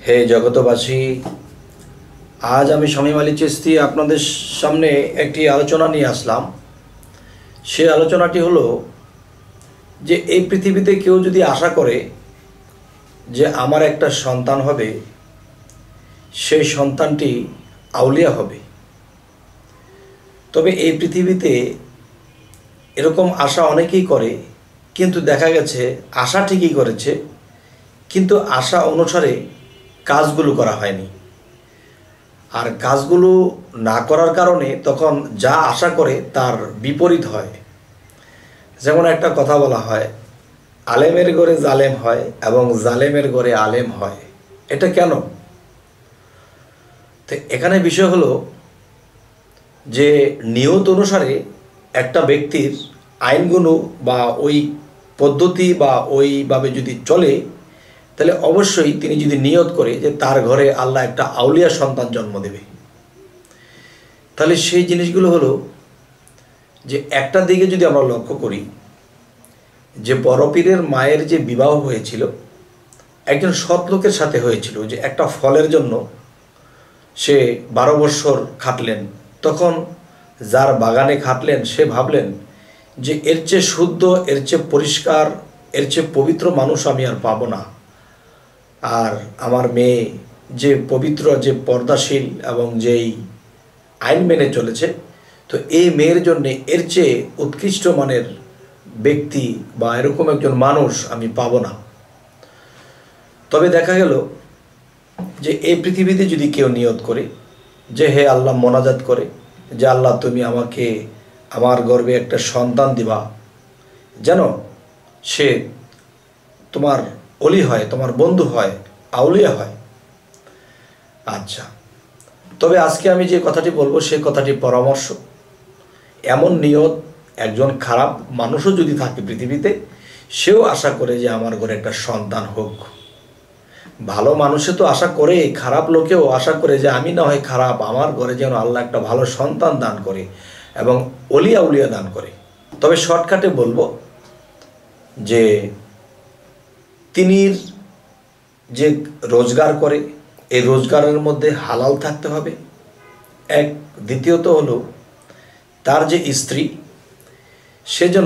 হে জগতবাসী, আজ আমি শামীম আলী চিশতি আপনাদের সামনে একটি আলোচনা নিয়ে আসলাম। সে আলোচনাটি হলো যে এই পৃথিবীতে কেউ যদি আশা করে যে আমার একটা সন্তান হবে, সেই সন্তানটি আউলিয়া হবে, তবে এই পৃথিবীতে এরকম আশা অনেকেই করে, কিন্তু দেখা গেছে আশা ঠিকই করেছে, কিন্তু আশা অনুসারে কাজগুলো করা হয়নি। আর কাজগুলো না করার কারণে তখন যা আশা করে তার বিপরীত হয়। যেমন একটা কথা বলা হয়, আলেমের ঘরে জালেম হয় এবং জালেমের ঘরে আলেম হয়। এটা কেন? তো এখানে বিষয় হলো যে নিয়ত অনুসারে একটা ব্যক্তির আইনগুলো বা ওই পদ্ধতি বা ওইভাবে যদি চলে, তাহলে অবশ্যই তিনি যদি নিয়ত করে যে তার ঘরে আল্লাহ একটা আউলিয়া সন্তান জন্ম দেবে, তাহলে সেই জিনিসগুলো হলো যে একটা দিকে যদি আমরা লক্ষ্য করি যে বড় পীরের মায়ের যে বিবাহ হয়েছিল একজন সৎ লোকের সাথে হয়েছিল, যে একটা ফলের জন্য সে 12 বৎসর খাটলেন। তখন যার বাগানে খাটলেন সে ভাবলেন যে এর চেয়ে শুদ্ধ, এর চেয়ে পরিষ্কার, এর চেয়ে পবিত্র মানুষ আমি আর পাবো না। আর আমার মেয়ে যে পবিত্র, যে পর্দাশীল এবং যেই আইন মেনে চলেছে, তো এই মেয়ের জন্যে এর চেয়ে উৎকৃষ্ট মানের ব্যক্তি বা এরকম একজন মানুষ আমি পাবো না। তবে দেখা গেল যে এই পৃথিবীতে যদি কেউ নিয়ত করে যে হে আল্লাহ, মোনাজাত করে যে আল্লাহ তুমি আমাকে আমার গর্ভে একটা সন্তান দিবা, যেন সে তোমার অলি হয়, তোমার বন্ধু হয়, আউলিয়া হয়। আচ্ছা, তবে আজকে আমি যে কথাটি বলবো সে কথাটি পরামর্শ। এমন নিয়ত একজন খারাপ মানুষও যদি থাকে পৃথিবীতে, সেও আশা করে যে আমার ঘরে একটা সন্তান হোক। ভালো মানুষে তো আশা করে, খারাপ লোকেও আশা করে যে আমি না হয় খারাপ, আমার ঘরে যেন আল্লাহ একটা ভালো সন্তান দান করে এবং অলিয়া উলিয়া দান করে। তবে শর্টকাটে বলবো যে তিনি যে রোজগার করে এই রোজগারের মধ্যে হালাল থাকতে হবে এক। দ্বিতীয়ত হলো তার যে স্ত্রী, সে যেন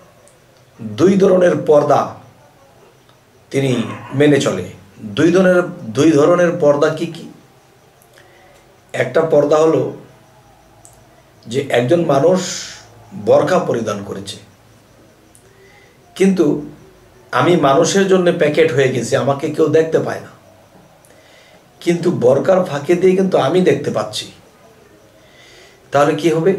2 ধরনের পর্দা তিনি মেনে চলে। 2 ধরনের পর্দা কি কি? একটা পর্দা হলো যে একজন মানুষ বোরকা পরিধান করেছে, কিন্তু আমি মানুষের জন্য প্যাকেট হয়ে গেছি, আমাকে কেউ দেখতে পায় না, কিন্তু বোরকার ফাঁকে দিয়ে কিন্তু আমি দেখতে পাচ্ছি। তাহলে কি হবে?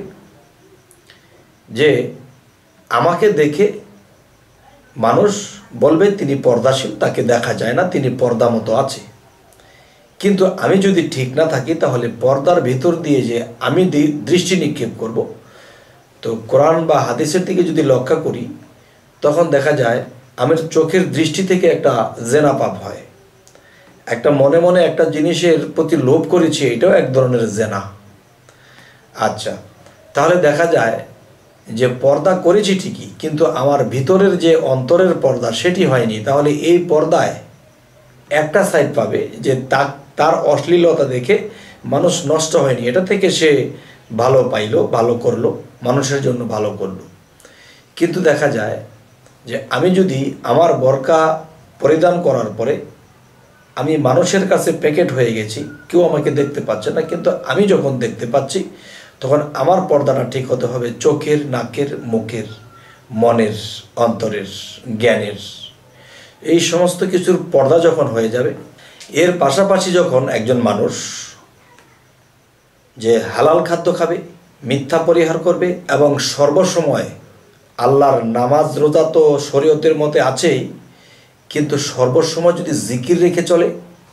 যে আমাকে দেখে মানুষ বলবে তিনি পর্দাশীল, তাকে দেখা যায় না, তিনি পর্দা মতো আছে। কিন্তু আমি যদি ঠিক না থাকি, তাহলে পর্দার ভিতর দিয়ে যে আমি দৃষ্টি নিক্ষেপ করব, তো কোরআন বা হাদিসের দিকে যদি লক্ষ্য করি, তখন দেখা যায় আমার চোখের দৃষ্টি থেকে একটা জেনা পাপ হয়। একটা মনে মনে একটা জিনিসের প্রতি লোভ করেছি, এটাও এক ধরনের জেনা। আচ্ছা, তাহলে দেখা যায় যে পর্দা করেছি ঠিকই, কিন্তু আমার ভিতরের যে অন্তরের পর্দা সেটি হয়নি। তাহলে এই পর্দায় একটা সাইড পাবে যে তার অশ্লীলতা দেখে মানুষ নষ্ট হয়নি, এটা থেকে সে ভালো পাইলো, ভালো করলো, মানুষের জন্য ভালো করলো। কিন্তু দেখা যায় যে আমি যদি আমার বোরকা পরিধান করার পরে আমি মানুষের কাছে প্যাকেট হয়ে গেছি, কেউ আমাকে দেখতে পাচ্ছে না, কিন্তু আমি যখন দেখতে পাচ্ছি, তখন আমার পর্দাটা ঠিক হতে হবে চোখের, নাকের, মুখের, মনের, অন্তরের, জ্ঞানের, এই সমস্ত কিছুর পর্দা যখন হয়ে যাবে। এর পাশাপাশি যখন একজন মানুষ যে হালাল খাদ্য খাবে, মিথ্যা পরিহার করবে এবং সর্বসময় আল্লাহর নামাজ রোজা তো শরীয়তের মতে আছেই, কিন্তু সর্বসময় যদি জিকির রেখে চলে,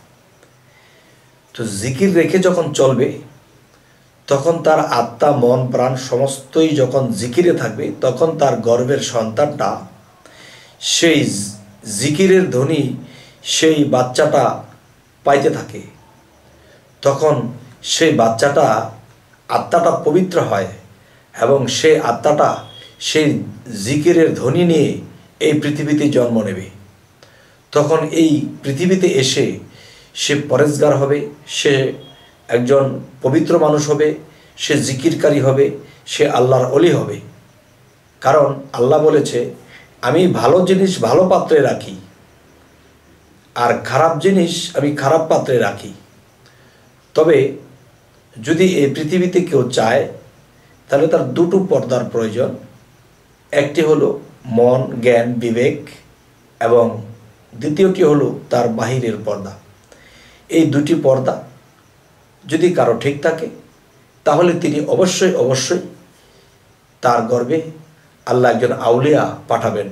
তো জিকির রেখে যখন চলবে, তখন তার আত্মা, মন, প্রাণ সমস্তই যখন জিকিরে থাকবে, তখন তার গর্ভের সন্তানটা সেই জিকিরের ধ্বনি সেই বাচ্চাটা পাইতে থাকে। তখন সেই বাচ্চাটা আত্মাটা পবিত্র হয় এবং সেই আত্মাটা সেই জিকিরের ধ্বনি নিয়ে এই পৃথিবীতে জন্ম নেবে। তখন এই পৃথিবীতে এসে সে পরেজগার হবে, সে একজন পবিত্র মানুষ হবে, সে জিকিরকারী হবে, সে আল্লাহর অলি হবে। কারণ আল্লাহ বলেছে, আমি ভালো জিনিস ভালো পাত্রে রাখি আর খারাপ জিনিস আমি খারাপ পাত্রে রাখি। তবে যদি এই পৃথিবীতে কেউ চায় তাহলে তার দুটো পর্দার প্রয়োজন। একটি হলো মন, জ্ঞান, বিবেক, এবং দ্বিতীয়টি হলো তার বাহিরের পর্দা। এই দুটি পর্দা যদি কারো ঠিক থাকে তাহলে তিনি অবশ্যই অবশ্যই তার গর্ভে আল্লাহ একজন আউলিয়া পাঠাবেন।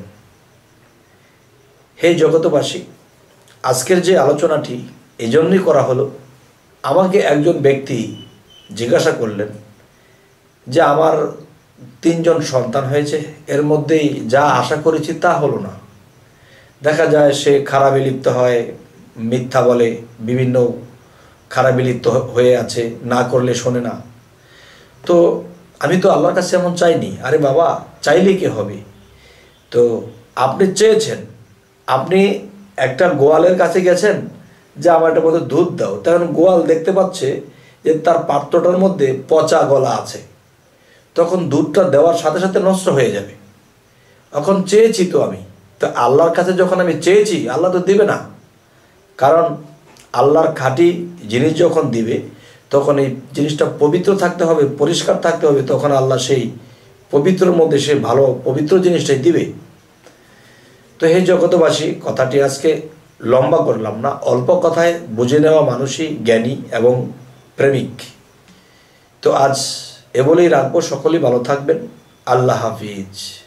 হে জগতবাসী, আজকের যে আলোচনাটি এজন্যই করা হলো, আমাকে একজন ব্যক্তি জিজ্ঞাসা করলেন যে আমার 3 জন সন্তান হয়েছে, এর মধ্যেই যা আশা করেছি তা হলো না। দেখা যায় সে খারাপে লিপ্ত হয়, মিথ্যা বলে, বিভিন্ন খারাপে লিপ্ত হয়ে আছে, না করলে শোনে না। তো আমি তো আল্লাহর কাছে এমন চাইনি। আরে বাবা, চাইলে কি হবে? তো আপনি চেয়েছেন, আপনি একটা গোয়ালের কাছে গেছেন যে আমার একটা মতো দুধ দাও, তখন গোয়াল দেখতে পাচ্ছে যে তার পাত্রটার মধ্যে পচা গলা আছে, তখন দুধটা দেওয়ার সাথে সাথে নষ্ট হয়ে যাবে। এখন চেয়েছি তো আমি, তো আল্লাহর কাছে যখন আমি চেয়েছি, আল্লাহ তো দিবে না। কারণ আল্লাহর খাঁটি জিনিস যখন দিবে তখন এই জিনিসটা পবিত্র থাকতে হবে, পরিষ্কার থাকতে হবে, তখন আল্লাহ সেই পবিত্রের মধ্যে সে ভালো পবিত্র জিনিসটাই দিবে। তো হে জগতবাসী, কথাটি আজকে লম্বা করলাম না, অল্প কথায় বুঝে নেওয়া মানুষই জ্ঞানী এবং প্রেমিক। তো আজ এ বলেই রাখবো। সকলেই ভালো থাকবেন। আল্লাহ হাফিজ।